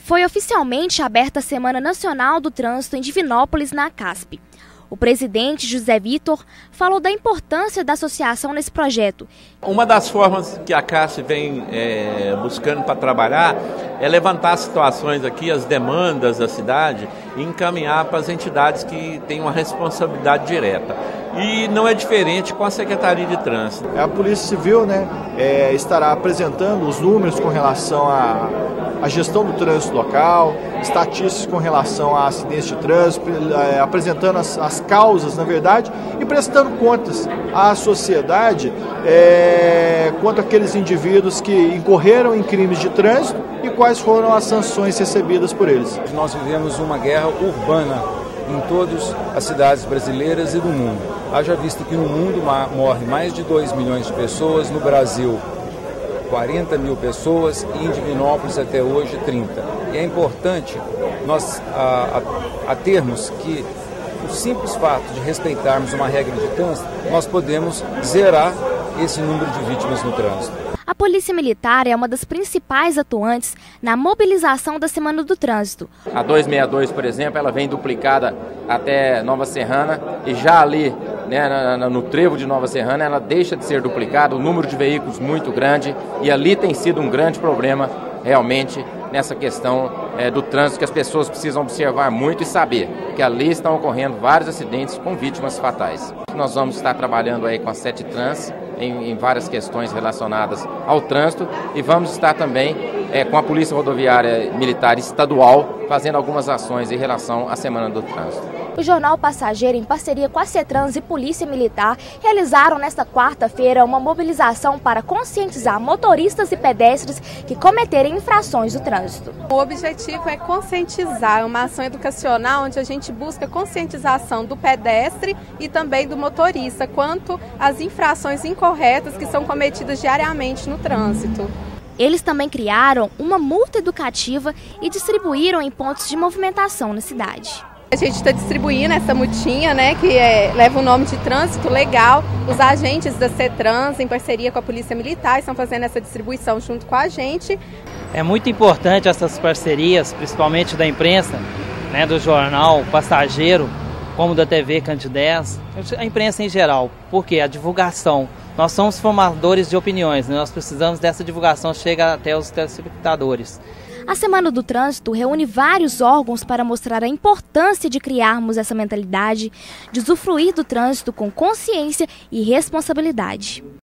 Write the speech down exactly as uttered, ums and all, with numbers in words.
Foi oficialmente aberta a Semana Nacional do Trânsito em Divinópolis, na ACASP. O presidente José Vitor falou da importância da associação nesse projeto. Uma das formas que a ACASP vem é, buscando para trabalhar é levantar as situações aqui, as demandas da cidade e encaminhar para as entidades que têm uma responsabilidade direta. E não é diferente com a Secretaria de Trânsito. A Polícia Civil, né, é, estará apresentando os números com relação à, à gestão do trânsito local, estatísticas com relação a acidentes de trânsito, é, apresentando as, as causas, na verdade, e prestando contas à sociedade é, quanto àqueles indivíduos que incorreram em crimes de trânsito e quais foram as sanções recebidas por eles. Nós vivemos uma guerra urbana em todas as cidades brasileiras e do mundo. Haja visto que no mundo morre mais de dois milhões de pessoas, no Brasil quarenta mil pessoas e em Divinópolis até hoje trinta. E é importante nós a, a, a termos que o simples fato de respeitarmos uma regra de trânsito, nós podemos zerar esse número de vítimas no trânsito. A Polícia Militar é uma das principais atuantes na mobilização da Semana do Trânsito. A duzentos e sessenta e dois, por exemplo, ela vem duplicada até Nova Serrana e já ali, né, no trevo de Nova Serrana, ela deixa de ser duplicada, o número de veículos muito grande, e ali tem sido um grande problema realmente nessa questão é, do trânsito, que as pessoas precisam observar muito e saber que ali estão ocorrendo vários acidentes com vítimas fatais. Nós vamos estar trabalhando aí com a Sete Trans em, em várias questões relacionadas ao trânsito e vamos estar também é, com a Polícia Rodoviária Militar Estadual fazendo algumas ações em relação à Semana do Trânsito. O Jornal Passageiro, em parceria com a CETRANS e Polícia Militar, realizaram nesta quarta-feira uma mobilização para conscientizar motoristas e pedestres que cometerem infrações do trânsito. O objetivo é conscientizar, é uma ação educacional onde a gente busca conscientização do pedestre e também do motorista quanto às infrações incorretas que são cometidas diariamente no trânsito. Eles também criaram uma multa educativa e distribuíram em pontos de movimentação na cidade. A gente está distribuindo essa multinha, né, que é, leva o nome de Trânsito Legal. Os agentes da CETRANS, em parceria com a Polícia Militar, estão fazendo essa distribuição junto com a gente. É muito importante essas parcerias, principalmente da imprensa, né, do jornal Passageiro, como da T V Candidez, a imprensa em geral, porque a divulgação, nós somos formadores de opiniões, né, nós precisamos dessa divulgação chegar até os telespectadores. A Semana do Trânsito reúne vários órgãos para mostrar a importância de criarmos essa mentalidade de usufruir do trânsito com consciência e responsabilidade.